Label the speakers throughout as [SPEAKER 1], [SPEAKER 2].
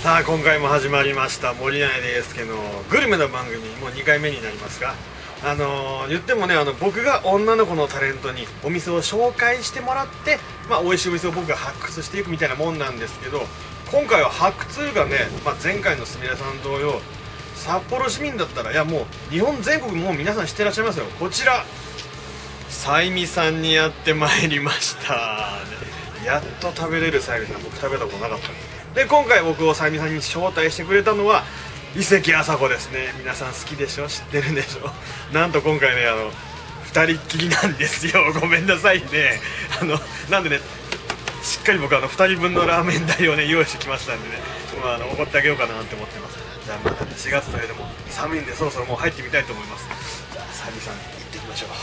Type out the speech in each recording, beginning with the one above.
[SPEAKER 1] さあ今回も始まりました森内英介のグルメの番組、もう2回目になりますが、言ってもね、僕が女の子のタレントにお店を紹介してもらって、美味しいお店を僕が発掘していくみたいなもんなんですけど、今回は発掘がね、前回のすみれさん同様、札幌市民だったら、いやもう日本全国もう皆さん知ってらっしゃいますよ。こちらさいみさんにやってまいりました。やっと食べれるさいみさん、僕食べたことなかったんで、今回僕をさいみさんに招待してくれたのは伊関麻子ですね。皆さん好きでしょ、知ってるでしょ。なんと今回ね、2人っきりなんですよ。ごめんなさいね。なんでね、しっかり僕2人分のラーメン代をね用意してきましたんでね、おごってあげようかなって思ってます。じゃあまた4月といえども寒いんで、そろそろもう入ってみたいと思います。じゃあさいみさん行ってきましょう。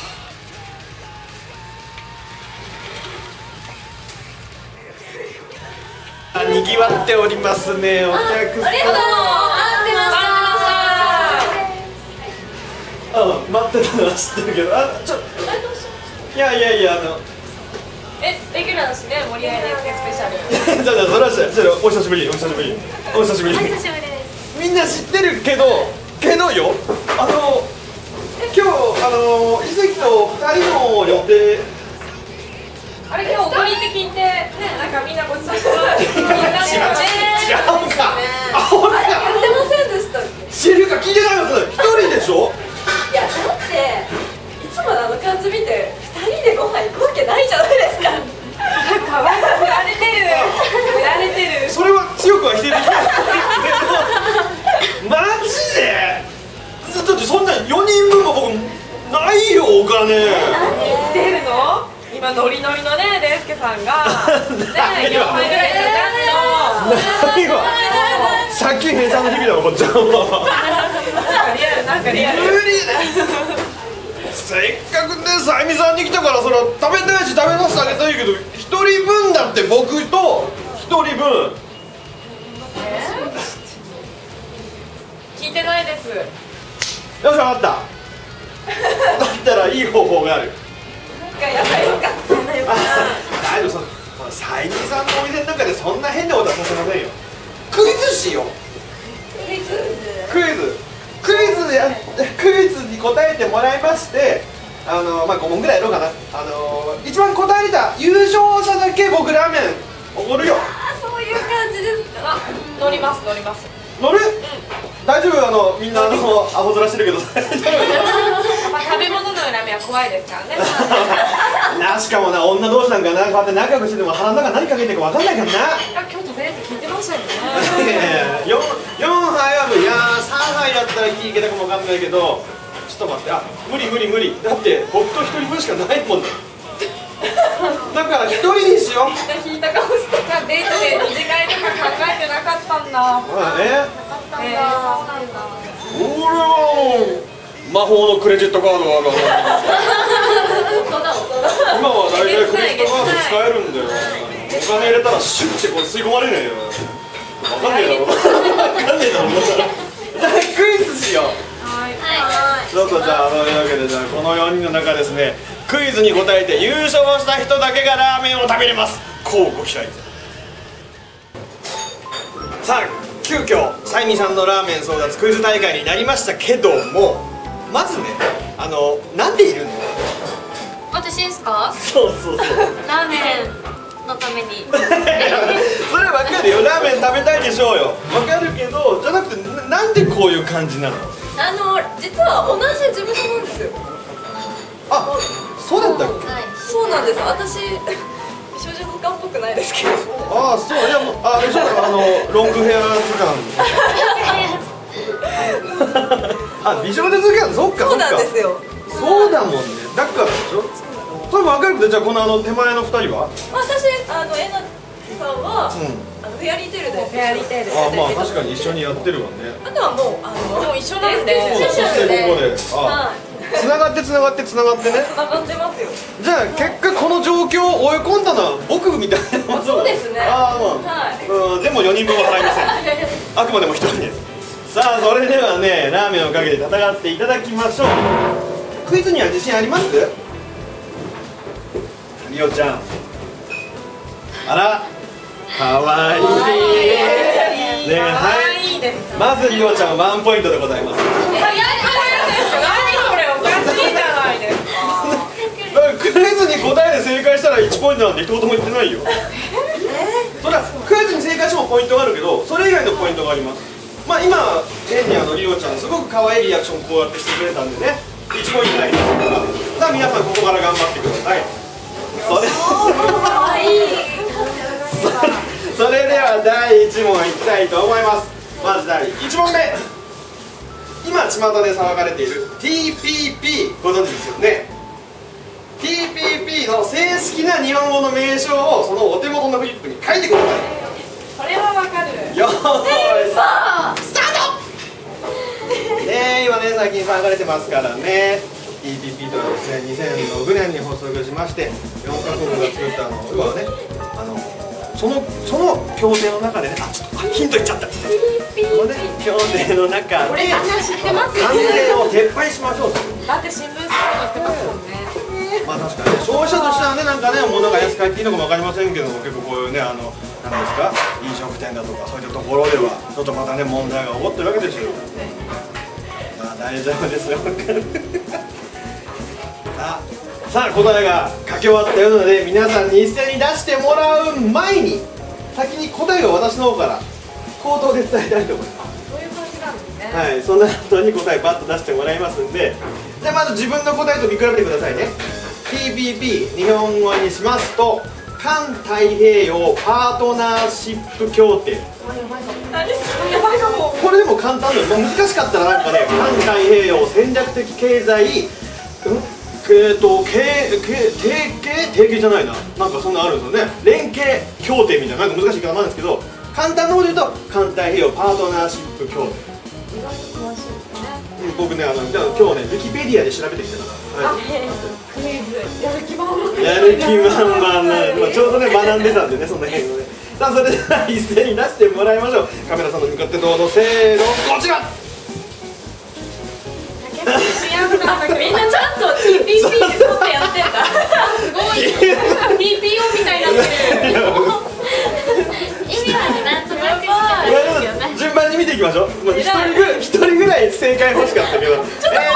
[SPEAKER 1] にぎわっておりますね、お客さん。
[SPEAKER 2] ありがとう、待ってました。
[SPEAKER 1] 待ってたのは知ってるけど、いや
[SPEAKER 2] レギュラーだしね、森内英介スペシャル。
[SPEAKER 1] じゃあそれはお久しぶり、お久しぶり、お久しぶり。
[SPEAKER 2] お久しぶりです。
[SPEAKER 1] みんな知ってるけどよ、今日伊関と2人の予定。
[SPEAKER 2] あれ、今日おごりって聞いてね、なんかみんなごちそうしてもらって聞いたんだよね。
[SPEAKER 1] 違うか、
[SPEAKER 2] あれやってませんでしたっけ。
[SPEAKER 1] 知るか聞いてないます。1人でしょ。
[SPEAKER 2] いや、だっていつもの感じ見て2人でご飯行くわけないじゃないですか。かわいそう、振られてる振られてる。
[SPEAKER 1] それは強くは否定できないマジで。だってそんな4人分も僕ないよ、お金。
[SPEAKER 2] 何言ってるの。今ノリノリのね、レイスケさんがね、4枚ぐらい
[SPEAKER 1] ないわ。借金返済の日々だわ、こっちは。
[SPEAKER 2] なんかリアル。
[SPEAKER 1] 無理だ。せっかくね、さいみさんに来たから、それは食べたいし食べさせてあげたいけど、1人分だって、僕と1人分。
[SPEAKER 2] 聞いてないです。
[SPEAKER 1] よし、分かった。だったらいい方法がある。
[SPEAKER 2] やばい、よかったな、よかった。
[SPEAKER 1] 大丈夫、さいみさんのお店の中でそんな変なことはさせませんよ。クイズしよう。クイズに答えてもらいまして、5問ぐらいやろうかな。一番答えれた優勝者だけ僕ラーメンおごるよ。
[SPEAKER 2] そういう感じですか。乗ります。
[SPEAKER 1] 乗る？大丈夫。みんなアホ面してるけど大丈夫？
[SPEAKER 2] 食べ物のラーメンは怖いですからね。
[SPEAKER 1] しかもな、女同士なんかな、こうやって仲良くしてても腹の中何かけてるか分かんないからな。
[SPEAKER 2] 今日と全然聞いてましたよね。
[SPEAKER 1] 4杯は無理。いやー、3杯だったらいけたかも分かんないけど、ちょっと待って、無理。だって僕と1人分しかないもんね。だから1人にしよう。
[SPEAKER 2] 引いた顔してた。デートで二次会とか考えてなかったんだ。
[SPEAKER 1] 俺は魔法のクレジットカードがあるから今は大体クレジットカード使えるんだよ。お金入れたらシュッてこう吸い込まれねえよ。分かんねえだろ。じゃあクイズしよう。ちょっとじゃあ、というわけで、じゃあこの4人の中ですね、クイズに答えて優勝した人だけがラーメンを食べれます。こうご期待。さあ、急遽さいみさんのラーメン争奪クイズ大会になりましたけども、まずね、なんでいるの？
[SPEAKER 3] 私ですか？
[SPEAKER 1] そう
[SPEAKER 3] ラーメンのために。
[SPEAKER 1] それは分かるよ、ラーメン食べたいでしょうよ。分かるけど、じゃなくて、なんでこういう感じなの？
[SPEAKER 2] 実は同じ事務所なんですよ。
[SPEAKER 1] あ、そうだったっけ？
[SPEAKER 2] そうなんです。私美少女図鑑っぽくないですけど。
[SPEAKER 1] ああ、そう、いやもう、ロングヘア図鑑。美少女図鑑、そっか。
[SPEAKER 2] そうなんですよ。
[SPEAKER 1] そうだもんね。だからでしょ。それも分かるけど、じゃあこの手前の2人は？
[SPEAKER 2] 私、えなさんはフェアリーテールで。フェアリーテール。
[SPEAKER 1] まあ確かに一緒にやってるわね。
[SPEAKER 2] あとはもう一緒なんで。
[SPEAKER 1] そしてここで、つながってね。
[SPEAKER 2] つながってますよ。
[SPEAKER 1] じゃあ結果この状況を追い込んだのは僕みたいな。
[SPEAKER 2] そうですね。
[SPEAKER 1] でも4人分は払いません。あくまでも1人です。さあ、それではね、ラーメンをかけて戦っていただきましょう。クイズには自信あります？みおちゃん。あら、かわいい。
[SPEAKER 2] いい
[SPEAKER 1] ね、はいまずりおちゃんワンポイントでございます。
[SPEAKER 2] 何それおかしいじゃないですか。
[SPEAKER 1] クイズに答えで正解したら1ポイントなんて一言も言ってないよ。それはクイズに正解してもポイントがあるけど、それ以外のポイントがあります。まあ今変にりおちゃんすごく可愛いリアクションこうやってしてくれたんでね、1ポイントになりますから、さあ皆さんここから頑張ってください。それでは第1問いきたいと思います。まず第1問目、今巷で騒がれている TPP ご存知ですよね。 TPP の正式な日本語の名称をそのお手元のフリップに書いてください。
[SPEAKER 2] これはわかる。
[SPEAKER 1] よーいスタート。ね、今ね最近騒がれてますからね。 TPP とはですね、2006年に発足しまして4カ国が作った要はね、その協定の中でね、ちょっとヒント言っちゃった。そのね協定の中で
[SPEAKER 2] これ知ってます
[SPEAKER 1] 関税を撤廃しましょうと。
[SPEAKER 2] だって新聞紙に載ってますもんね。
[SPEAKER 1] まあ確かにね、消費者としてはね、なんかね、物が安く買っていいのかも分かりませんけども、結構こういうね、なんですか、飲食店だとかそういったところではちょっとまたね問題が起こってるわけですよ。大丈夫ですよ。さあ答えが書き終わったようなので、皆さんに一斉に出してもらう前に先に答えを私の方から口頭で伝えたいと思います。
[SPEAKER 2] そういう感じなんですね。
[SPEAKER 1] はい、その後に答えバッと出してもらいますんで、じゃあまず自分の答えと見比べてくださいね。 TPP 日本語にしますと環太平洋パートナーシップ協定。
[SPEAKER 2] やばいかも。
[SPEAKER 1] これでも簡単だよ。難しかったらなんかね、環太平洋戦略的経済提携じゃないな、なんかそんなあるんですよね。連携協定みたいな、なんか難しい言い方なんですけど、簡単なこと言うと環太平洋パートナーシップ協定。
[SPEAKER 2] 意外と詳しいですね。
[SPEAKER 1] 僕ね、じゃあ今日ねウィキペディアで調べてきたから、
[SPEAKER 2] クイズやる気満々。
[SPEAKER 1] やる気満々な、ちょうどね学んでたんでね、そんな辺をね。さあそれでは一斉に出してもらいましょう。カメラさんの向かってどうぞ、せーの、こちら。
[SPEAKER 2] みんなちゃんと TPP で撮ってやってんだ。すごい TPO みたいになってる。
[SPEAKER 3] 意味はなんとなくわかるよね。
[SPEAKER 1] 順番に見ていきましょう。もう一人ぐらい正解欲しかったけど、ちょっと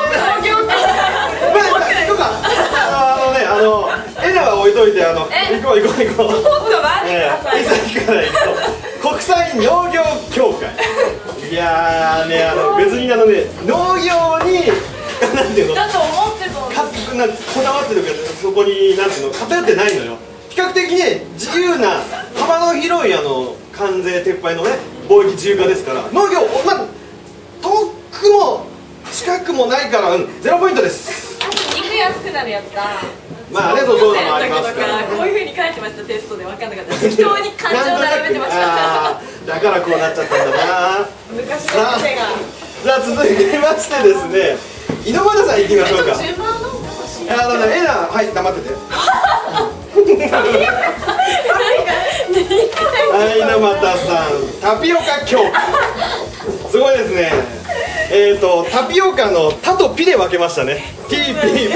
[SPEAKER 1] エナは置いといて、行こう。
[SPEAKER 2] ちょっと待ってください。
[SPEAKER 1] 先から行こう。国際農業協会。いやーね、別に農業になんていうの、
[SPEAKER 2] だと思ってた。
[SPEAKER 1] こだわってるけど、そこになんていうの偏ってないのよ。比較的ね自由な幅の広い関税撤廃のね貿易自由化ですから、農業遠くも近くもないから0ポイントです。
[SPEAKER 2] 肉安くなるやつだ。
[SPEAKER 1] まあね、そういうのもありますから。
[SPEAKER 2] こういう風に書いてました。テストで分かんなかった。適当に感情並べてました。
[SPEAKER 1] だからこうなっちゃったんだな。
[SPEAKER 2] 昔の癖が。
[SPEAKER 1] じゃあ続きましてですね、井ノ原さん行きましょうか。
[SPEAKER 2] 順番の話。
[SPEAKER 1] エナ、はい、黙ってて。はい、猪俣さん、タピオカ協会。すごいですね。タピオカのタとピで分けましたね。TPP。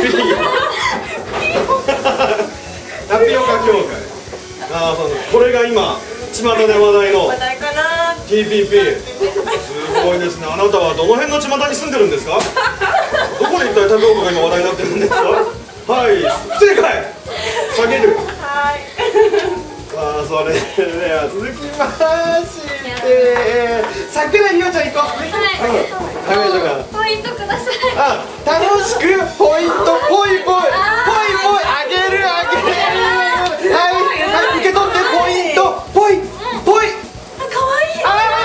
[SPEAKER 1] タピオカ協会。これが今巷で話題の TPP。すごいですね。あなたはどの辺の巷に住んでるんですか？どこで一体タピオカが今話題になってるんですか？はい、正解。下げる。
[SPEAKER 2] はい。
[SPEAKER 1] それでは続きまして桜井里奈ちゃん行こう。
[SPEAKER 3] はい、ポイントください。
[SPEAKER 1] 楽しくポイントポイあげる。はい、受け取ってポイントポイ。
[SPEAKER 2] かわいい。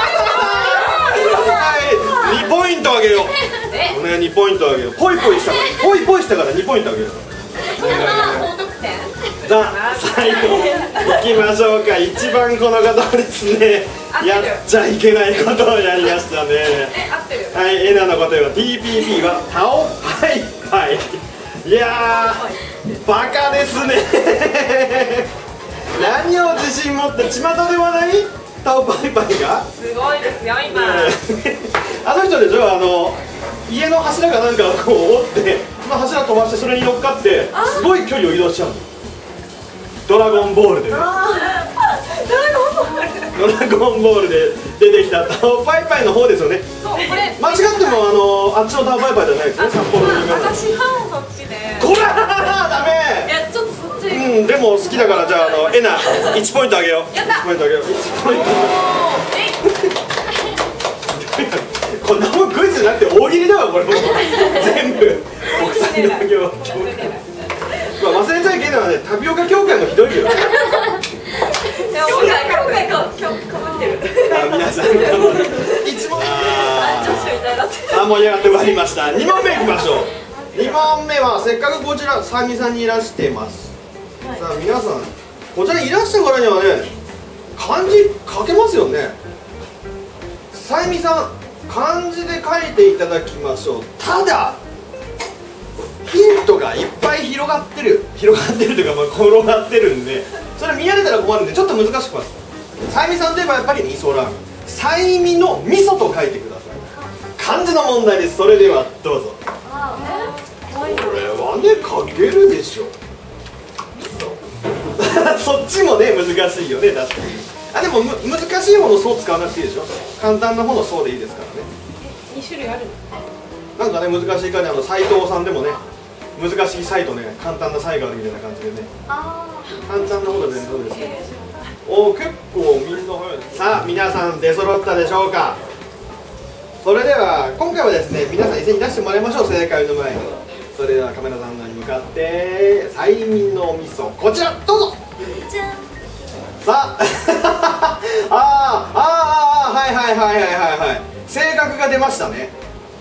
[SPEAKER 1] はい、2ポイントあげよう。ね、2ポイントあげよう。ポイしたから2ポイントあげよう。
[SPEAKER 2] 高得点。
[SPEAKER 1] さあ最後いきましょうか。一番この方ですね、やっちゃいけないことをやりましたね。
[SPEAKER 2] 合ってる。
[SPEAKER 1] はい、エナの答えは TPP はタオパイパイ。いやーバカですね。何を自信持って巷で話題タオパイパイが
[SPEAKER 2] すごいですよ今。
[SPEAKER 1] あの人でしょ、家の柱かなんかをこう折ってその柱飛ばしてそれに乗っかってすごい距離を移動しちゃうの。ドラゴンボールでね。ドラゴンボドラゴンボールで出てきたタオパイパイの方ですよね。
[SPEAKER 2] そうこれ
[SPEAKER 1] 間違ってもあっちのタオパイパイじゃないですね、札幌の有名な。
[SPEAKER 2] 私はそっちで
[SPEAKER 1] こらダ
[SPEAKER 2] い
[SPEAKER 1] メ。
[SPEAKER 2] やちょっとそっち
[SPEAKER 1] うんでも好きだからじゃあエナ1ポイントあげよう。
[SPEAKER 2] やった
[SPEAKER 1] 1ポイントあげよう。1ポイント。こんなもんクイズじゃなくて大喜利だわこれもう全部国際農業協会。まあ忘れちゃいけないのはね、タピオカ協会もひどいけどね。
[SPEAKER 2] 今回かぶってる
[SPEAKER 1] 皆さん1問
[SPEAKER 2] 女子みたいになってる。
[SPEAKER 1] 盛り上がってまいりました。2問目いきましょう。2問目はせっかくこちらさみさんにいらしてます、さあ皆さんこちらにいらしたからにはね漢字書けますよね。さゆみさん漢字で書いていただきましょう。ただヒントがいっぱい広がってるというか、まあ、転がってるんでそれ見られたら困るんでちょっと難しくます。さゆみさんといえばやっぱり味噌ラーメン、さゆみの味噌と書いてください。漢字の問題です。それではどうぞ。これはね書けるでしょそっちもね難しいよね。確かにでも難しい方の層使わなくていいでしょ。簡単な方の層でいいですからね。
[SPEAKER 2] 2種類ある。
[SPEAKER 1] なんかね難しいからね斎藤さんでもね難しいサイとね簡単なサイがあるみたいな感じでね簡単な方でねどうですか。お結構みんな早い。さあ皆さん出揃ったでしょうか。それでは今回はですね皆さん一斉に出してもらいましょう。正解の前にそれではカメラさんに向かって催眠のお味噌こちらどうぞ。さあはい性格が出ましたね。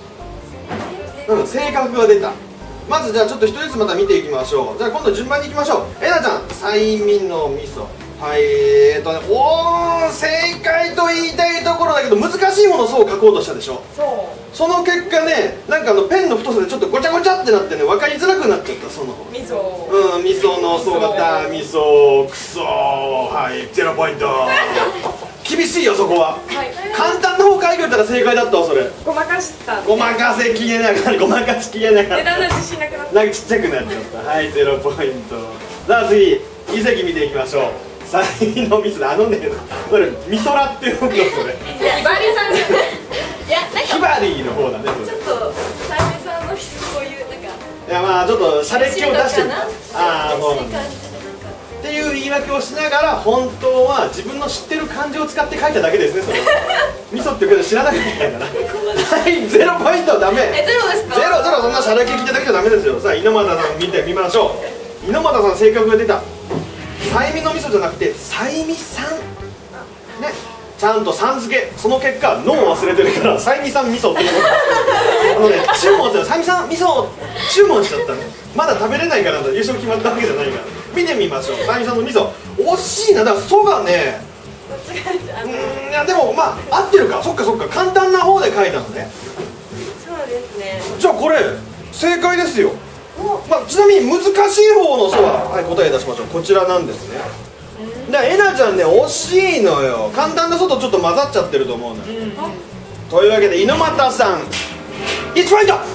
[SPEAKER 1] 性格が出た。まずじゃあちょっと一人ずつまた見ていきましょう。じゃあ今度順番にいきましょう。えなちゃん催眠のお味噌はい正解と言いたいところだけど難しいものをそう書こうとしたでしょ。その結果ねなんかペンの太さでちょっとごちゃごちゃってなってね分かりづらくなっちゃった。その
[SPEAKER 2] 味噌
[SPEAKER 1] 味噌の層がダ味噌クソはい0ポイント厳しいよそこは、簡単な方書いてくれたら正解だったわ。それ
[SPEAKER 2] ごまかした
[SPEAKER 1] ごまかしきれなかっただんだん自
[SPEAKER 2] 信なくなった。
[SPEAKER 1] なんかちっちゃくなっちゃった。はい0ポイント。さあ次遺跡見ていきましょう。サイの味噌ねそれ味噌ラっていうのそれ
[SPEAKER 2] ひばりさんいやなんか
[SPEAKER 1] ヒバリーの方だねそれ。
[SPEAKER 2] ちょっとさゆみさんのこういうなんか
[SPEAKER 1] いやまあちょっとシャレっ気を出してる。そうなんだ
[SPEAKER 2] っ
[SPEAKER 1] っていう言い訳をしながら本当は自分の知ってる漢字を使って書いただけですね。それ味噌っていうこと知らなかったからはい0ポイントダメ。
[SPEAKER 2] ゼロですか。
[SPEAKER 1] ゼロそんなシャレっ気聞いただけじゃダメですよ。さあ猪俣さん見てみましょう。猪俣さん性格が出た。さゆみの味噌じゃなくてさゆみさんねちゃんとさん付け。その結果脳を忘れてるからさゆみさん味噌っていう注文したさゆみさん味噌注文しちゃったね。まだ食べれないから優勝決まったわけじゃないから見てみましょう。さゆみさんの味噌惜しいな。だから「そ」がねいやでもまあ合ってるか。そっか簡単な方で書いたのね。
[SPEAKER 2] そうですね。
[SPEAKER 1] じゃあこれ正解ですよ。まあ、ちなみに難しい方の「そ」は、はい、答え出しましょう。こちらなんですね。えなちゃんね惜しいのよ。簡単な「そ」とちょっと混ざっちゃってると思うのよ。というわけで猪俣さん1ポイント。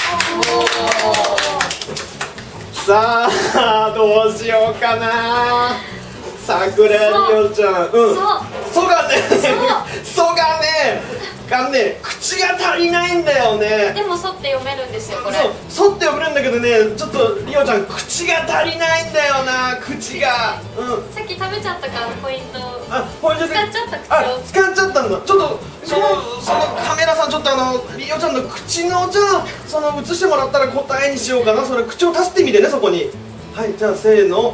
[SPEAKER 1] さあどうしようかな。桜井美桜ちゃんそがねそがね口が足りないんだよね。
[SPEAKER 3] でもそって読めるんですよこれ。
[SPEAKER 1] そって読めるんだけどねちょっとリオちゃん口が足りないんだよな。口が
[SPEAKER 3] さっき食べちゃったからポイント
[SPEAKER 1] ポイント
[SPEAKER 3] 使っちゃった口を。
[SPEAKER 1] 使っちゃったんだ。ちょっとそのカメラさんちょっとリオちゃんの口のじゃあ映してもらったら答えにしようかな。それ口を足してみてねそこに。はいじゃあせーの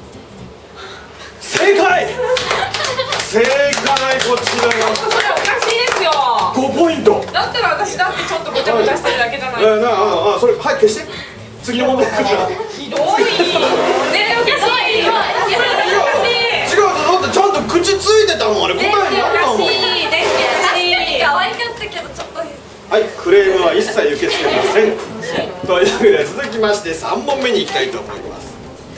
[SPEAKER 1] 正解こちらが
[SPEAKER 2] それおかしいですよ。
[SPEAKER 1] 5ポイント。
[SPEAKER 2] だったら私だってちょっとごちゃごちゃしてるだけじゃないですか。
[SPEAKER 1] それはい消して次の問題来るから
[SPEAKER 2] ひどいねえおかしい
[SPEAKER 1] 違うだってちゃんと口ついてたもんあれ答えになったもん。
[SPEAKER 2] 確かに
[SPEAKER 3] 可愛かったけどちょっと
[SPEAKER 1] はいクレームは一切受け付けませんというわけで続きまして3問目に行きたいと思います。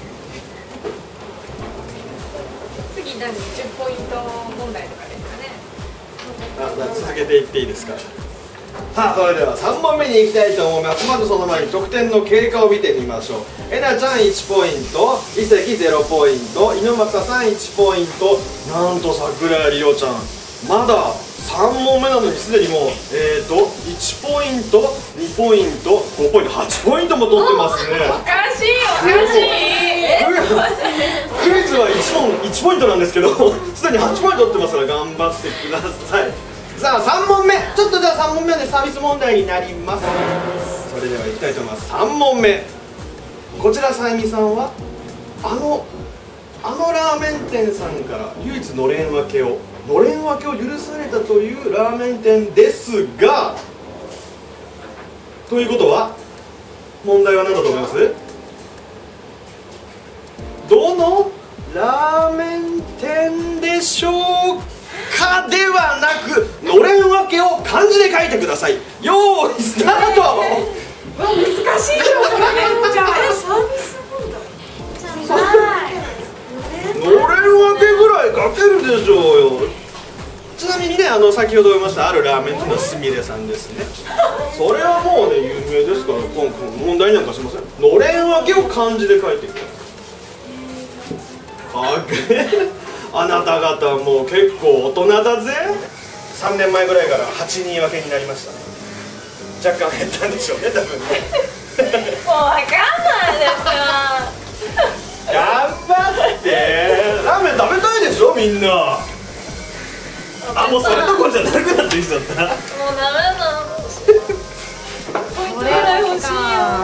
[SPEAKER 2] 次何10ポイント問題とかですかね。
[SPEAKER 1] 続けていっていいですか。 さあそれでは3問目に行きたいと思います。まずその前に得点の経過を見てみましょう。えなちゃん1ポイント、伊関0ポイント、猪俣さん1ポイント、なんと桜井里央ちゃんまだ3問目なのにすでにもう1ポイント、2ポイント、5ポイント、8ポイントも取ってますね。
[SPEAKER 2] おかしいおかしい。
[SPEAKER 1] クイズは1問1ポイントなんですけどすでに8ポイント取ってますから頑張ってください。さあ3問目、ちょっとじゃあ3問目はねサービス問題になります。それではいきたいと思います。3問目、こちらさゆみさんはあのラーメン店さんから唯一のれん分けを許されたというラーメン店ですが、ということは問題は何だと思います？どのラーメン店でしょうかではなく、のれん分けを漢字で書いてください。よーいスタート。
[SPEAKER 2] 難しいよこれ。じゃあサービス問題。
[SPEAKER 1] のれん分けぐらい書けるでしょうよ。ちなみにね、先ほど言いましたあるラーメン店のすみれさんですね。それはもうね有名ですから、今問題なんかしません。のれん分けを漢字で書いてください。あなた方もう結構大人だぜ。3年前ぐらいから8人分けになりました。若干減ったんでしょうね多分ね。
[SPEAKER 2] もうわかんないですよ。
[SPEAKER 1] 頑張って、ラーメン食べたいでしょみんな。あ、もうそれどころじゃなくなってきちゃった。
[SPEAKER 2] もうダメだ。これが欲しいよ。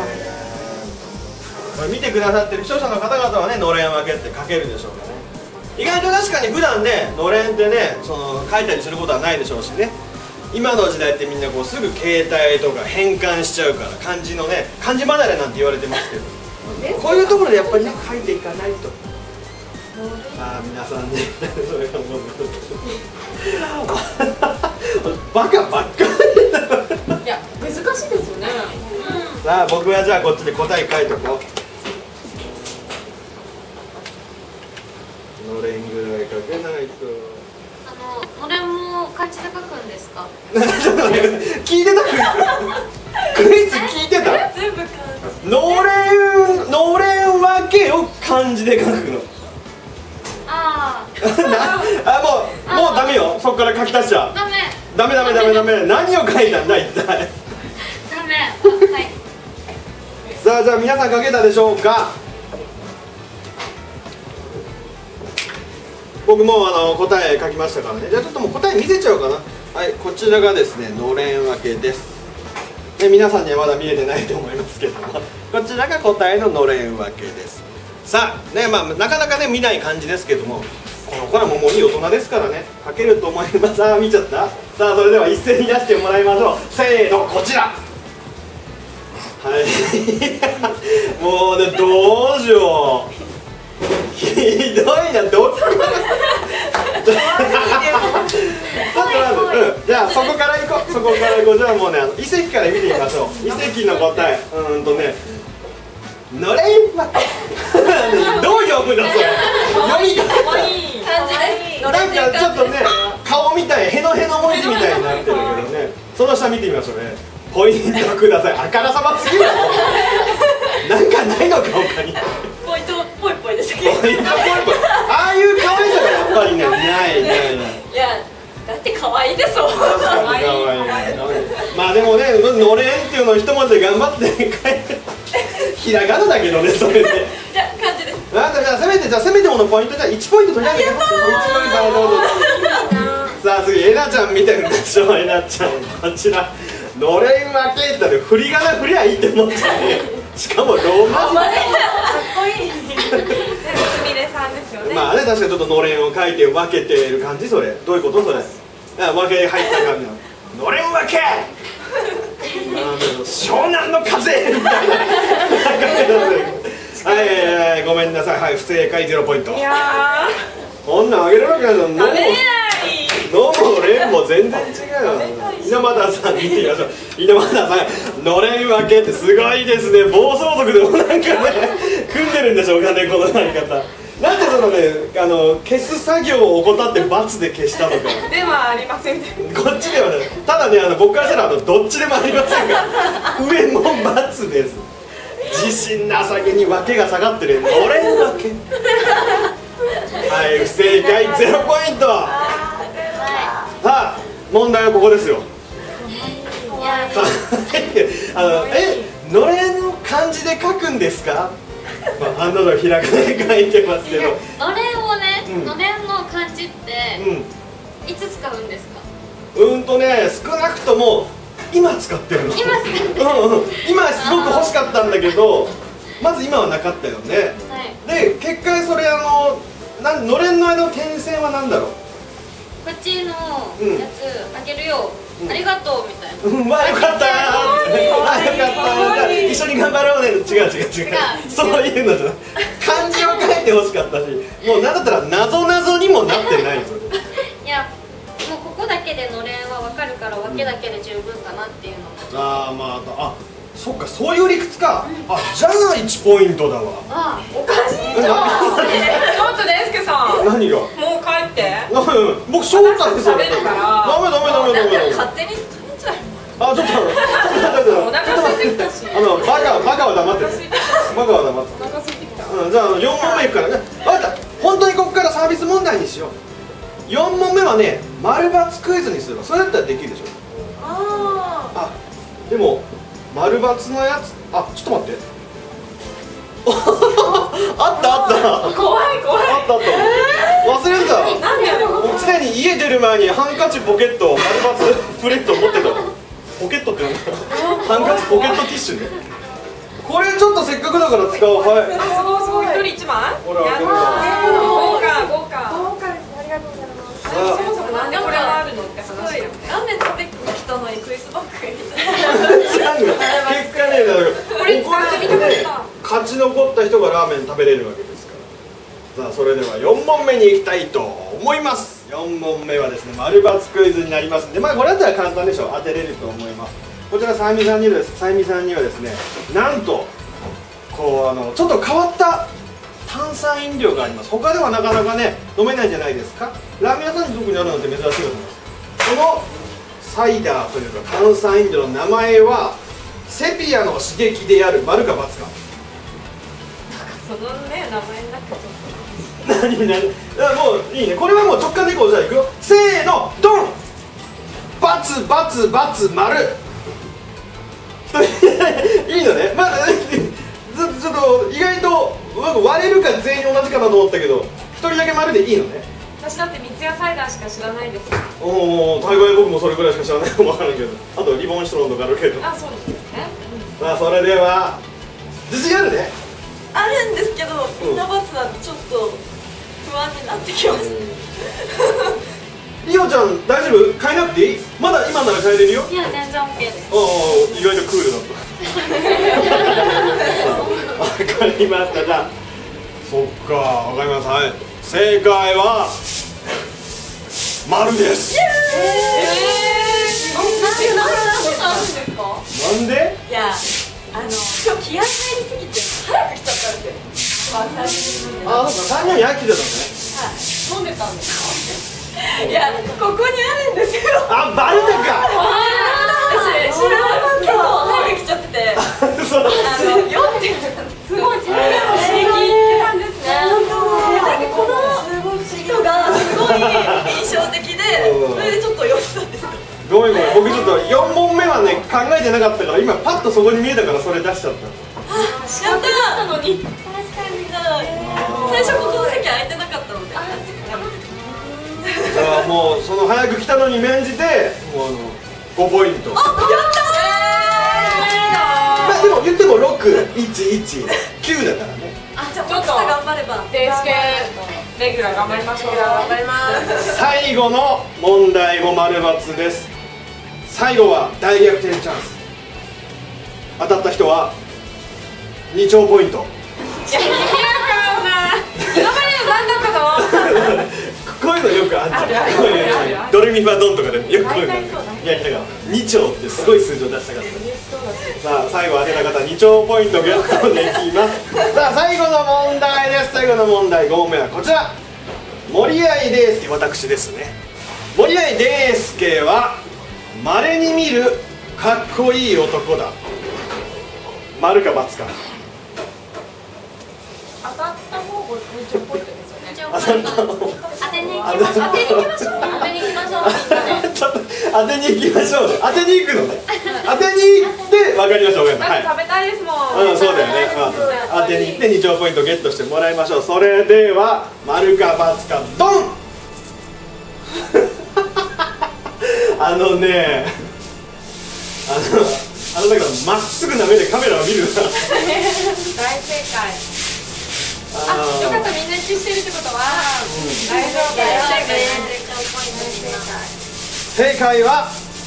[SPEAKER 1] これ見てくださってる視聴者の方々はね、のれん分けって書けるでしょうかね。意外と確かに普段ね、のれんってね、書いたりすることはないでしょうしね。今の時代ってみんなこうすぐ携帯とか変換しちゃうから漢字のね、漢字離れなんて言われてますけど、こういうところでやっぱりね書いていかないと。さあ皆さんね、それがもうバカばっかり。
[SPEAKER 2] いや難しいですよね。
[SPEAKER 1] さあ僕はじゃあこっちで答え書いとこう。のれんぐらい書けないと。
[SPEAKER 3] のれんも漢字で書くんですか？
[SPEAKER 1] 聞いてたクイズ聞いてた。
[SPEAKER 2] 全部漢字。
[SPEAKER 1] のれん分けを漢字で書くの。
[SPEAKER 3] あ
[SPEAKER 1] もうダメよ。そこから書き足しちゃう。ダメ。何を書いたんだ一体。
[SPEAKER 3] ダメ。はい。
[SPEAKER 1] さあじゃあ皆さん書けたでしょうか。僕も答え書きましたからね。じゃあちょっともう答え見せちゃおうかな。はい、こちらがですねのれん分けです。皆さんにはまだ見えてないと思いますけども、こちらが答えののれん分けです。さあね、なかなかね見ない感じですけども、この子らももういい大人ですからね、書けると思います。見ちゃった。さあそれでは一斉に出してもらいましょう。せーの、こちら。はいもうね、どうしよう、ひどいな、どっちじゃあそこから行こう。じゃあもうね、遺跡から見てみましょう。遺跡の答え、のれん分けどう読むのそれ。読み方
[SPEAKER 2] 漢字です。
[SPEAKER 1] なんかちょっとね、顔みたい、への文字みたいになってるけどね。その下見てみましょうね。ポイントください。あからさますぎる。なんかないのか他に。
[SPEAKER 2] ポイントぽいぽいですけど。
[SPEAKER 1] ああいう可愛さがやっぱりね、ない。
[SPEAKER 2] いやだって可愛いですもん。
[SPEAKER 1] 可愛い。まあでもね、のれんっていうのを一文字で頑張って書いて。ひらがなだけどね、それで。
[SPEAKER 2] じゃあ漢字です。
[SPEAKER 1] じゃあせめてものポイントじゃあ1ポイント取り上げてます。1ポイント、はい、どうぞ。さあ次、えなちゃん見てるでしょ。えなちゃん、こちらのれん分けって振り仮名振りゃいいって思ってね。しかもローマ字。
[SPEAKER 2] かっこいい。すみれさんですよね。
[SPEAKER 1] まあね、確かにちょっとのれんを書いて分けてる感じ。それどういうことそれ。分け入った感じののれん分け。湘南の風みたいな。はい、ごめんなさい。はい、不正解0ポイント。
[SPEAKER 2] いや
[SPEAKER 1] こんなんあげるわけないの。
[SPEAKER 2] 食べれない。
[SPEAKER 1] のもれんも全然違う。猪俣さん見てみましょう。猪俣さん、のれん分けってすごいですね。暴走族でもなんかね組んでるんでしょうかね、このやり方。 なんでそのね消す作業を怠って×で消したのか
[SPEAKER 2] ではありません。
[SPEAKER 1] こっちではね、ただね僕からしたらどっちでもありませんが上も×です。自信なさげに訳が下がってるのれんわけはい、不正解0ポイント。さあ問題はここですよ。のれんを漢字で書くんですか？案の定ひらがなで書いてますけど、
[SPEAKER 3] のれんをね、のれんの漢字っていつ使うんですか？
[SPEAKER 1] 少なくとも今使ってるの。
[SPEAKER 3] 今使ってる。
[SPEAKER 1] 今すごく欲しかったんだけど、まず今はなかったよね。で結果それのれんの間の点線は何だろう。
[SPEAKER 3] こっちのやつあげるよ、ありがとうみたいな。
[SPEAKER 1] まあよかったー。一緒に頑張ろうね。違う。そういうのじゃない。漢字を書いて欲しかったし、もうなんだったら謎にもなってないぞ。
[SPEAKER 3] いや、もうここだけでのれんはわかるから訳だけで十分かなっていうのも。
[SPEAKER 1] そっか、そういう理屈か。じゃあ1ポイントだわ。
[SPEAKER 2] おかしいじゃん。ちょっとデスケさん。
[SPEAKER 1] 何が？
[SPEAKER 2] もう帰って。
[SPEAKER 1] 僕紹介ですよ。
[SPEAKER 2] 食べるから。
[SPEAKER 1] ダメ。
[SPEAKER 2] 勝手に食べちゃう。
[SPEAKER 1] ちょっと
[SPEAKER 2] お腹空いてきたし。
[SPEAKER 1] バカは黙ってる。バカは黙ってる。
[SPEAKER 2] お腹空いてきた。
[SPEAKER 1] じゃあ4問目いくからね。分かった。本当にここからサービス問題にしよう。4問目はね、丸×クイズにするわ。それだったらできるでしょ。でも丸×のやつ、ちょっと待って。あった。
[SPEAKER 2] 怖い。
[SPEAKER 1] あった。忘れてた。
[SPEAKER 2] なんでやろう。
[SPEAKER 1] 常に家出る前にハンカチポケット丸×プレート持ってた。ポケットってなんだ。ハンカチポケットティッシュね。これちょっとせっかくだから使おう。はい。
[SPEAKER 2] すごい。一人1枚。
[SPEAKER 1] これ開けるわ。
[SPEAKER 2] 豪華です。ありがとうございます。そもそもなんでこれがあるのって話だよね。
[SPEAKER 4] ラーメン食べに来たのにクイズ番組みたいな。
[SPEAKER 1] 結果ね、これで勝ち残った人がラーメン食べれるわけですから。さあそれでは4問目に行きたいと思います。4問目はですね、丸×クイズになりますんで、これだったら簡単でしょう。当てれると思います。こちらさゆみさんにはですね、なんとこうちょっと変わった炭酸飲料があります。他ではなかなかね飲めないんじゃないですか。ラーメン屋さんに特にあるなんて珍しいと思います。このサイダーというか炭酸飲料の名前はセピアの刺激である。丸か×か。
[SPEAKER 2] そのね名前だけど。
[SPEAKER 1] 何もういいね。これはもう直感でいこう。じゃあいくよ。せーのドン。×××丸。いいのね。ちょっと意外と割れるか全員同じかなと思ったけど、1人だけ丸でいいのね。
[SPEAKER 2] 私だって三ツ矢サイダーしか知らないです。
[SPEAKER 1] 大概僕もそれぐらいしか知らないかもわからんけど、あとリボンシトロンとかあるけど。
[SPEAKER 2] そうですね。
[SPEAKER 1] さあそれでは自信あるね。
[SPEAKER 4] あるんですけど、みんな×なんでちょっと不安になってきました。
[SPEAKER 1] りおちゃん大丈夫？変えなくていい？まだ今なら変えれるよ。
[SPEAKER 3] いや、全然 OK です。
[SPEAKER 1] 意外とクールだった。わかりました。じゃあそっか、わかります。はい、正解は丸です。なんで？
[SPEAKER 4] いや、今日気合い入りすぎて早く来ちゃったんですよ。3人
[SPEAKER 1] そうか、3人焼きでたね。
[SPEAKER 2] 飲んでたんですか？
[SPEAKER 4] いや、ここにあるんですよ。
[SPEAKER 1] バレたか。
[SPEAKER 4] 私知らなかった。結構早く来ちゃってて、読んでた。
[SPEAKER 2] すごい刺激って感じですね。
[SPEAKER 4] この人がすごい印象的で、それでちょっと読んだんですよ。
[SPEAKER 1] ごめん、僕ちょっと4問目はね考えてなかったから、今パッとそこに見えたからそれ出しちゃった。
[SPEAKER 4] やったのに。確かに。最初ここの席空いてなかったので。
[SPEAKER 1] もうその早く来たのに免じてもう5ポイント。
[SPEAKER 4] やったー。
[SPEAKER 1] でも言っても611,9だからね。
[SPEAKER 4] じゃあちょっと頑張れば。
[SPEAKER 2] レギュラー頑張りましょう。頑張ります。
[SPEAKER 1] 最後の問題も丸×です。最後は大逆転チャンス。当たった人は2兆ポイント。
[SPEAKER 2] いや、今まで何だったの？
[SPEAKER 1] ここういうのよくあるじゃん。こういうドレミファドンとかでよくこういうのやりながら2兆ってすごい数字を出したかった。さあ最後当てた方2兆ポイントゲットできます。さあ最後の問題です。最後の問題5問目はこちら。森合大輔、私ですね。森合大輔は稀に見るかっこいい男だ。丸か×か。
[SPEAKER 2] 当たった方が20ポイントですよね。
[SPEAKER 3] 当てに行きましょう。当てに行きましょう。当てに行きましょう。
[SPEAKER 1] ちょっと当てに行きましょうね。当てに行くのね。当てに行って分かりましょう。
[SPEAKER 2] なんか食べたいですもん。
[SPEAKER 1] うん、そうだよね。当てに行って2兆ポイントゲットしてもらいましょう。それでは丸か×かドン。あのね、だからまっすぐな目でカメラを見るな。
[SPEAKER 2] 大正解。あ、よかった、みんな一致してるってことは大丈夫。
[SPEAKER 1] 正解は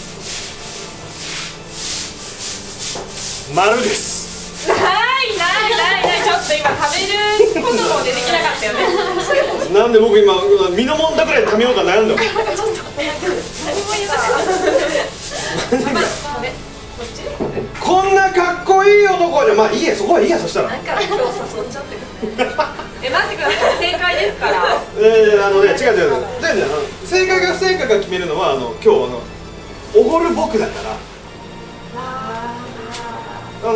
[SPEAKER 1] 丸です。
[SPEAKER 2] ないちょっと今食べることも出てきなかったよね。
[SPEAKER 1] なんで僕今身のもんだくらい食べようか悩んだもん。
[SPEAKER 2] 何も言えなかった。
[SPEAKER 1] こんなかっこいい男じゃ、まあいいや、そこはいいや。そしたら
[SPEAKER 2] なんか今日誘っちゃってくれ。待ってください、正解ですから。
[SPEAKER 1] 違う。正解か不正解か決めるのは今日おごる僕だから。全然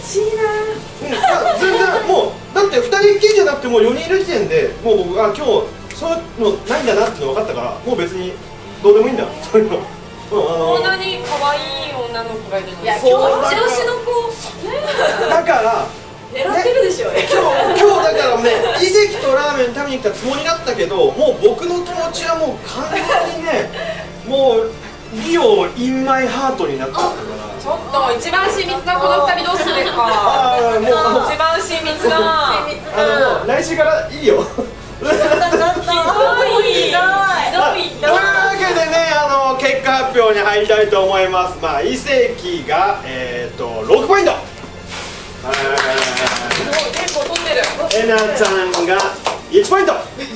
[SPEAKER 1] もうだって2人きりじゃなくても4人いる時点でもう僕今日そういうのないんだなっての分かったから、もう別にどうでもいいんだ。そういうの。
[SPEAKER 2] こんなに可愛い女の子がいるのに。いや、
[SPEAKER 4] 今日一押しの子
[SPEAKER 1] だから
[SPEAKER 4] 狙ってるでしょ。
[SPEAKER 1] 今日だからね、井関とラーメン食べに来たつもりだったけど、もう僕の気持ちはもう完全にね、もうリオインマイハートになっちゃったから。
[SPEAKER 2] ちょっと一番親密なこの2人どうするんですか。
[SPEAKER 1] もう
[SPEAKER 2] 一番親密な。
[SPEAKER 1] 来週からいいよ。
[SPEAKER 2] ひどい。
[SPEAKER 1] というわけでね、結果発表に入りたいと思います。まあ井関が6ポイント。
[SPEAKER 2] 結構取ってる。
[SPEAKER 1] えなちゃんが1ポイント。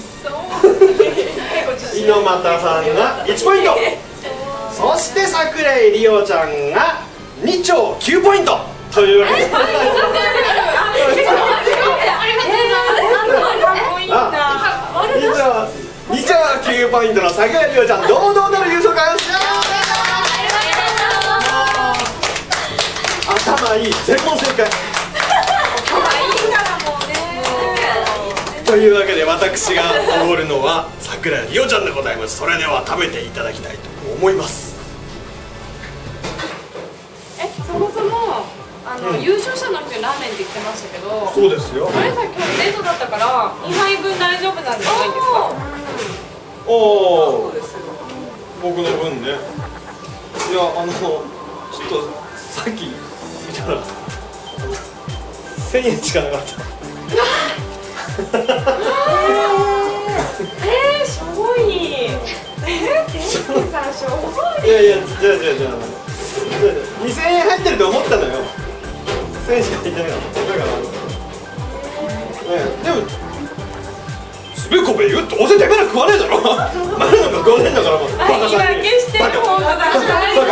[SPEAKER 1] 猪俣さんが1ポイント。そして桜井里央ちゃんが2兆9ポイントというわけで、2兆9ポイントの桜井里央ちゃん、堂々たる優勝会をしよう。頭いい、全問正解。というわけで私がおごるのは桜井里央ちゃんでございます。それでは食べていただきたいと思います。
[SPEAKER 2] そもそも優勝者の人ラーメンって言ってましたけど、
[SPEAKER 1] そうですよ。
[SPEAKER 2] これさ、今日デートだったから2杯分大丈夫なんじゃないですか。
[SPEAKER 1] おお、僕の分ね。いや、ちょっとさっき見たら1000円しかなかった。
[SPEAKER 2] しょぼい。店主さんしょぼい。
[SPEAKER 1] いやじゃあ2000円入ってると思ったのよ。1000円しか入ってなかった。だからでもすべこべ言うとどうせてめえら食わねえだろ。前なんか食わねえんだからもう。バカさんに。
[SPEAKER 2] 決してる方が出したいんだ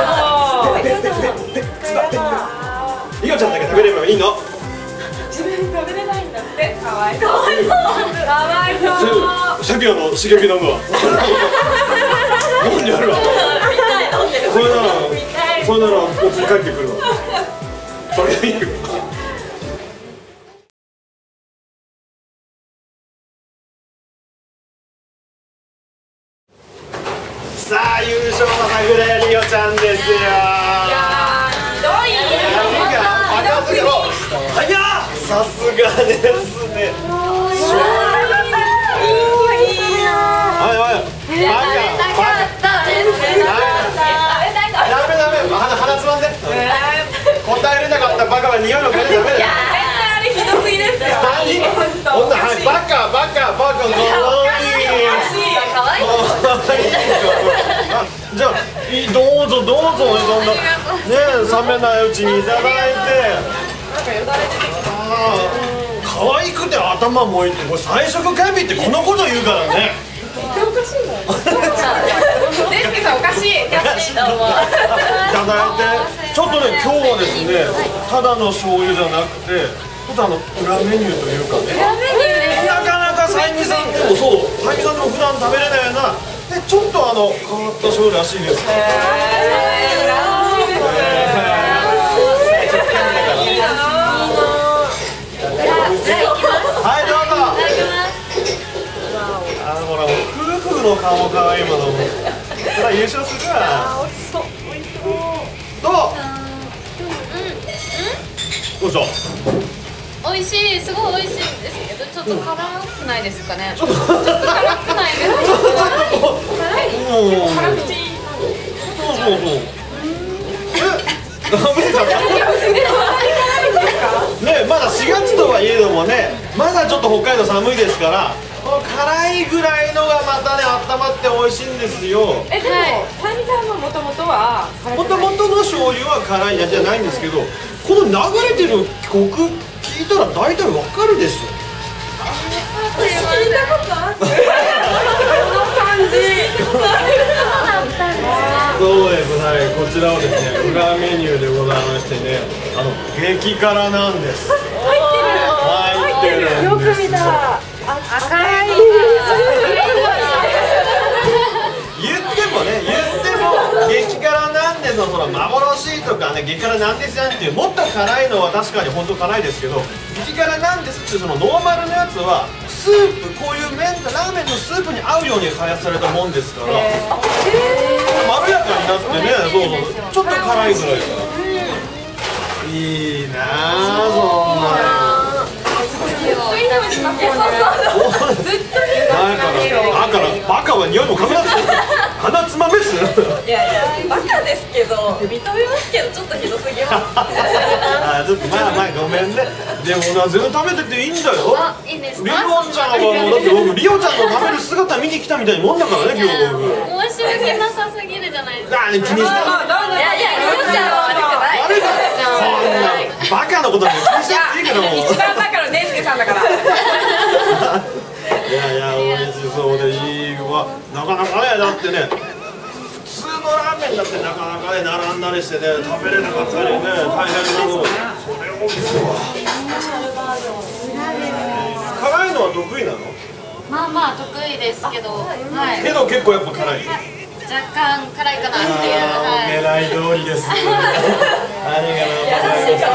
[SPEAKER 2] けど。
[SPEAKER 1] リオちゃんだけ食べればいいの。
[SPEAKER 2] 自分食べれないんだって。かわいそう。
[SPEAKER 1] さっき刺激飲むわ。飲んでやるわ。それならこっちに帰ってくるわ。それでいいよ。さあ優勝の桜井里央ちゃんですよ。
[SPEAKER 2] ひどい。
[SPEAKER 1] さすがですね。鼻つまんで。答えれなかったバカは匂いの嗅いでダメだよ。
[SPEAKER 2] あれひどすぎですよ。
[SPEAKER 1] バカかわいい。じゃあどうぞそんなね冷めないうちにいただいて。可愛くて頭もいいって、これ彩色カビってこのこと言うからね。
[SPEAKER 2] かしいもん。デスケさんおかしい。
[SPEAKER 1] いただいて、ちょっとね、今日はですね、ただの醤油じゃなくて、ちょっと裏メニューというかね、なかなかさゆみさんでもそう、さゆみさんでも普段食べれないような、でちょっと変わった醤油らしいです。はい、どうぞ。ほら、夫婦の顔も可愛いもの。ほら、優勝するわ。どう？どうした？
[SPEAKER 3] 美味しい、すごい美味しいんですけど、ちょっと辛くないですかね。
[SPEAKER 1] ちょっと辛
[SPEAKER 3] くないですか。
[SPEAKER 2] 辛口。
[SPEAKER 1] ね、まだ4月とはいえどもね、まだちょっと北海道寒いですから、この辛いぐらいのがまたね、温まって美味しいんですよ。
[SPEAKER 2] でも、さゆみさんのもともとは
[SPEAKER 1] もともとの醤油は辛いやじゃないんですけど、この流れてる曲聞いたら大体わかるでしょ。
[SPEAKER 2] 聞いたことある。この感じ。
[SPEAKER 1] そうです、はい、こちらはですね、裏メニューでございましてね、激辛なんです。入ってるんですよ。
[SPEAKER 2] よく見たら赤い。
[SPEAKER 1] 言っても激辛なんですの、その幻とかね、激辛なんですよっていう、もっと辛いのは確かに本当辛いですけど、激辛なんですっていうそのノーマルのやつはスープ、こういうラーメンのスープに合うように開発されたもんですから、まろやかになってね、ちょっと辛いぐらいから、いいなあ、そんな。だからバカは匂いも嗅ぐなって鼻つまめっす。
[SPEAKER 4] いやバカですけど認めますけどちょっとひどすぎます。
[SPEAKER 1] ちょっとまあごめんね。でも全然食べてていいんだよ。
[SPEAKER 3] いいんですか。
[SPEAKER 1] リオちゃんはもうだって僕リオちゃんの食べる姿見に来たみたいなもんだからね、今日僕。
[SPEAKER 3] 申し訳なさすぎるじゃないですか。
[SPEAKER 1] 気にしてない。
[SPEAKER 4] いやリオちゃんは悪くない。
[SPEAKER 1] 悪いからそんなバカなことなんて気にしなくていいけども。
[SPEAKER 2] 一番バカのデスケさんだから。
[SPEAKER 1] いや美味しそうでいいわ。なかなかね、だってね、普通のラーメンだってなかなかね、並んだりしてね、食べれなかったりね、大変なの。それを見せは辛いのは得意なの？
[SPEAKER 3] まあまあ得意ですけど、はい。
[SPEAKER 1] けど結構やっぱ辛い。
[SPEAKER 3] 若干辛いかなっていう。
[SPEAKER 1] 狙い通りです。ありがとうございます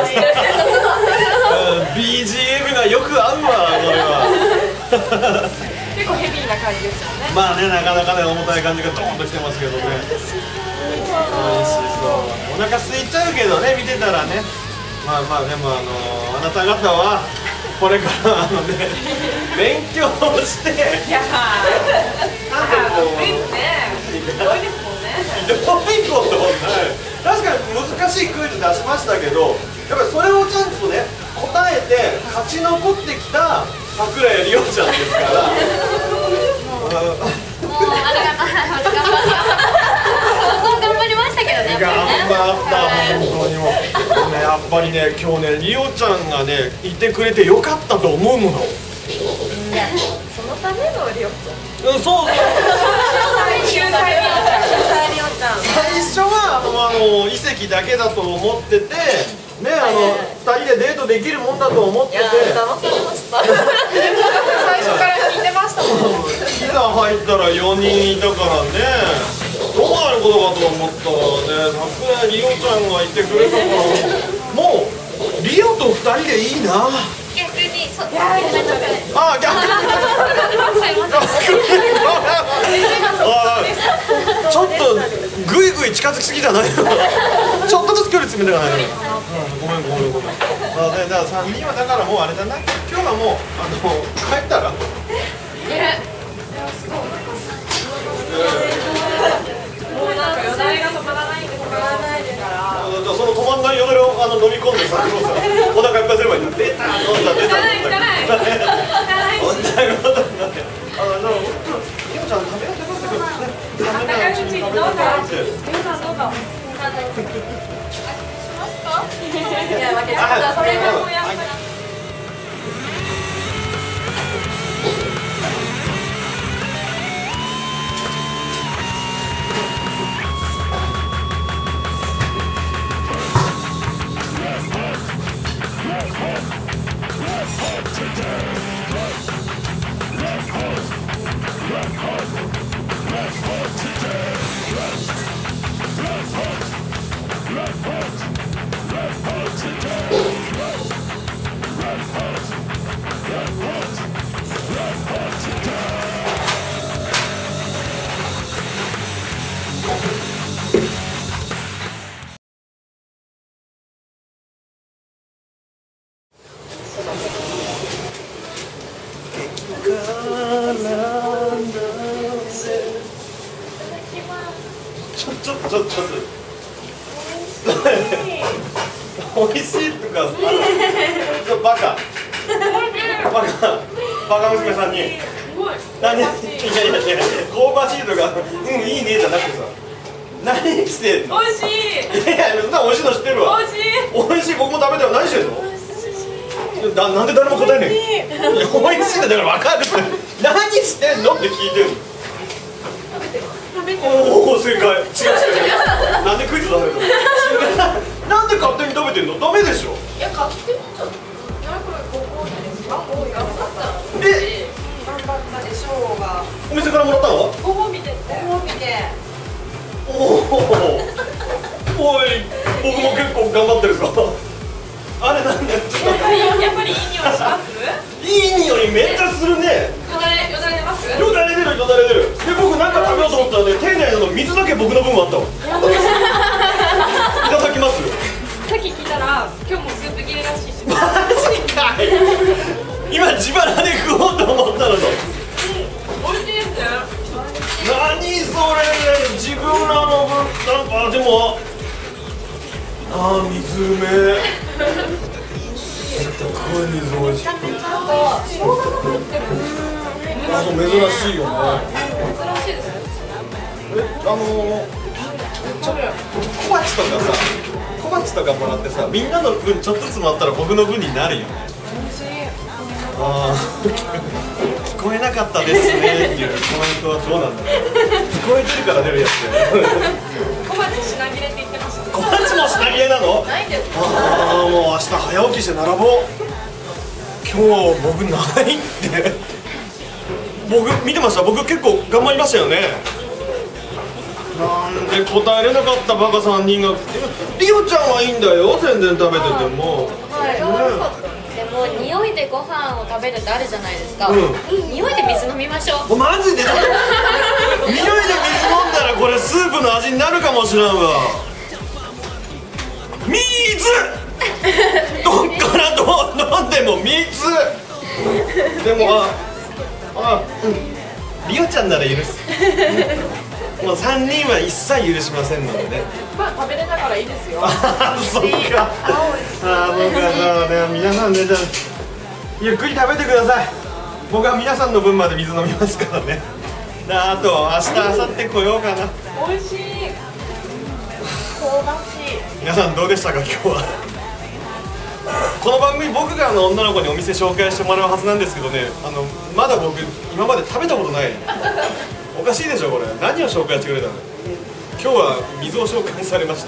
[SPEAKER 1] 。BGM がよく合うわ、これは。
[SPEAKER 2] 結構ヘビーな感じですよね。
[SPEAKER 1] まあね、なかなかね、重たい感じがドーンときてますけどね。美味しそう。お腹空いちゃうけどね、見てたらね。まあでもあなた方はこれから勉強して。
[SPEAKER 2] いやなんかクイズね、ひどいですもんね。
[SPEAKER 1] ひどいことない。確かに難しいクイズ出しましたけど、やっぱりそれをちゃんとね答えて勝ち残ってきた桜井梨央ちゃんですから。
[SPEAKER 3] もうありがとうございます。相当頑張りましたけどね。
[SPEAKER 1] 頑張った本当にもうね、やっぱりね今日ね梨央ちゃんがねいてくれてよかったと思うもの。
[SPEAKER 4] いやそのためのリオちゃん。
[SPEAKER 1] そう。
[SPEAKER 2] 救済リオちゃん。
[SPEAKER 1] 最初は遺跡だけだと思っててね、2人でデートできるもんだと思ってて、
[SPEAKER 4] 騙されました。
[SPEAKER 2] 最初から聞いてましたもん。
[SPEAKER 1] いざ入ったら4人いたからね、どうなることかと思ったらね、桜井梨央ちゃんがいてくれたから、もう梨央と2人でいいな。
[SPEAKER 3] 逆にごめんなさい。
[SPEAKER 1] あ、逆にちょっとぐいぐい近づきすぎじゃないの。ちょっとずつ距離詰めていかないの。ごめん。だから3人はだからもうあれだな。今日はもう帰ったら。
[SPEAKER 2] もうなんかよだれが止まらないんで止まらないですから。
[SPEAKER 1] その止まんないよだれを飲み込んでさ、お腹いっぱいすればいいんだ。出た。
[SPEAKER 2] いかない
[SPEAKER 1] そんなことない。梨央ちゃん食べようと思ってくるね。
[SPEAKER 2] あったかいうちにどうぞ。皆さんどうぞ。いや負けちゃった。それがもうやっぱり。
[SPEAKER 1] い美味しいとかバカ娘さんに何、いやいやいや、香ばしいとかいいねじゃなくてさ、何してんの？
[SPEAKER 4] 美味しい。
[SPEAKER 1] いやいや、そんな美味しいの知ってるわ。
[SPEAKER 4] 美味しい。
[SPEAKER 1] 美味しい、僕も食べたよ。何してんの？なんで誰も答えねん。いや、美味しいんだから分かるって。何してんのって聞いてるの。おお、正解。違う。なんでクイズ出されたの？なんで勝手に食べてんの？ダメでしょ。
[SPEAKER 4] いや、買ってみた。これご褒美ですか？頑張ったでしょうが。
[SPEAKER 1] お店からもらったの？
[SPEAKER 4] ご褒美で。ご褒美で。
[SPEAKER 1] おい、僕も結構頑張ってるぞ。あれなんだよ。
[SPEAKER 4] やっぱりいい匂いします？
[SPEAKER 1] いい匂いめっちゃするね。
[SPEAKER 4] よだれ出ます？
[SPEAKER 1] よだれ出る。で、僕なんか食べようと思ったらね、丁寧なの水だけ僕の分もあったわ。いただきます。
[SPEAKER 4] さっき聞いたら、今日もスープ切れらしいし。
[SPEAKER 1] マジかい。今自腹で食おうと思ったのに。
[SPEAKER 4] 美味しいですね。
[SPEAKER 1] 何それ、自分らの分なんかでも水うめえ。すごい水美味しい。
[SPEAKER 4] ちゃんと生姜が入ってる。
[SPEAKER 1] そう珍しいよね。
[SPEAKER 4] 珍しいですね。
[SPEAKER 1] 小鉢とかもらってさ、みんなの分ちょっとずつもらったら僕の分になるよね。ああ、聞こえなかったですねっていうコメントはどうなんだろう。聞こえてるから出るやつだよ。
[SPEAKER 4] 小鉢品切れって言ってました。
[SPEAKER 1] 小鉢も品切れなの？
[SPEAKER 4] ないんですか？
[SPEAKER 1] ああ、もう明日早起きして並ぼう。今日僕ないって。僕見てました。僕結構頑張りましたよね。なんで答えれなかったバカ3人が。リオちゃんはいいんだよ、全然食べてても。
[SPEAKER 3] でも匂いでご飯を食べるってあるじゃないですか。匂いで水飲みましょう。
[SPEAKER 1] マジで？匂いで水飲んだらこれスープの味になるかもしれんわ。水どっからどう飲んでも水でもリオちゃんなら許す。もう3人は一切許しませんのでね。
[SPEAKER 4] まあ食べれながらいいですよ。
[SPEAKER 1] そっか。僕はね、皆さんね、じゃあゆっくり食べてください。僕は皆さんの分まで水飲みますからね。あと明日明後日来ようかな。
[SPEAKER 4] 美味しい。香ばしい。
[SPEAKER 1] 皆さんどうでしたか今日は。この番組僕が女の子にお店紹介してもらうはずなんですけどね、まだ僕今まで食べたことない。おかしいでしょこれ。何を紹介してくれたの？今日は水を紹介されました。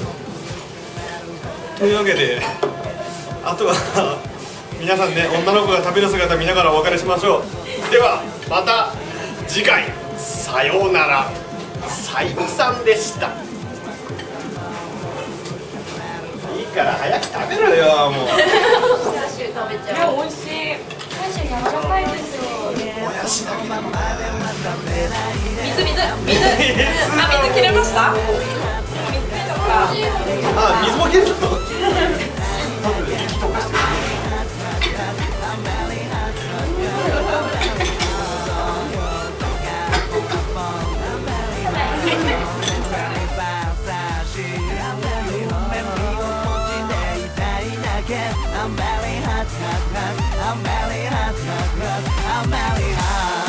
[SPEAKER 1] というわけで、あとは皆さんね、女の子が食べる姿見ながらお別れしましょう。ではまた次回、さようなら。さゆみさんでした。いいから早く食べろよもう。
[SPEAKER 4] チャーシュー食べちゃう。美味しい。チャーシュー柔らかいですよ。
[SPEAKER 1] もやしだけだ。
[SPEAKER 4] 水切れました？水切れちゃった。
[SPEAKER 1] 水も切れちゃった。I'm very hot, I'm very hot, I'm very hot.